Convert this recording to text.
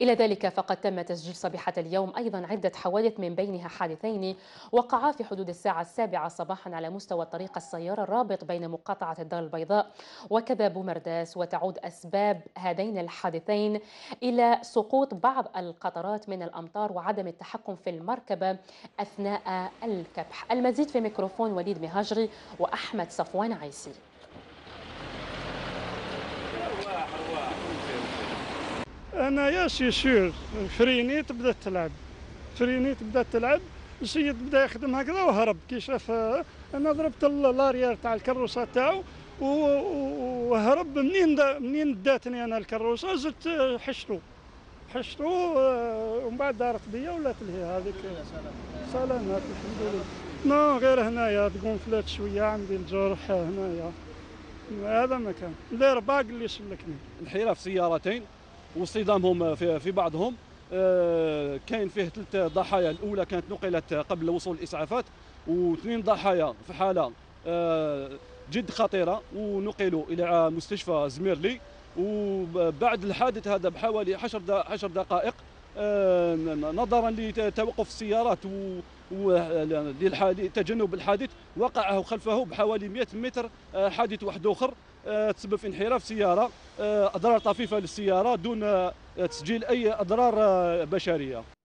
إلى ذلك فقد تم تسجيل صبيحة اليوم أيضا عدة حوادث، من بينها حادثين وقعا في حدود الساعة 7 صباحا على مستوى طريق السيارة الرابط بين مقاطعة الدار البيضاء وكذا بومرداس. وتعود أسباب هذين الحادثين إلى سقوط بعض القطرات من الأمطار وعدم التحكم في المركبة أثناء الكبح. المزيد في ميكروفون وليد مهاجري وأحمد صفوان عيسي. انا يا سي سور فرينيت بدات تلعب السيد بدا يخدم هكذا وهرب كي شاف. انا ضربت لاريير تاع الكروسه تاعو وهرب. منين داتني انا الكروسه زدت حشتو ومن بعد دارت بيا ولات لهي هذيك. سلامات الحمد لله. نو غير هنايا تقونفلات شويه عندي الجرح هنايا. هذا مكان الارباق اللي سلكني. انحراف سيارتين واصطدامهم في بعضهم. كاين فيه 3 ضحايا. الاولى كانت نقلت قبل وصول الاسعافات، و2 ضحايا في حاله جد خطيره ونقلوا الى مستشفى زميرلي. وبعد الحادث هذا بحوالي 10 دقائق، نظرا لتوقف السيارات ولتجنب الحادث، وقعه خلفه بحوالي 100 متر حادث واحد اخر تسبب في انحراف سياره. اضرار طفيفه للسياره دون تسجيل اي اضرار بشريه.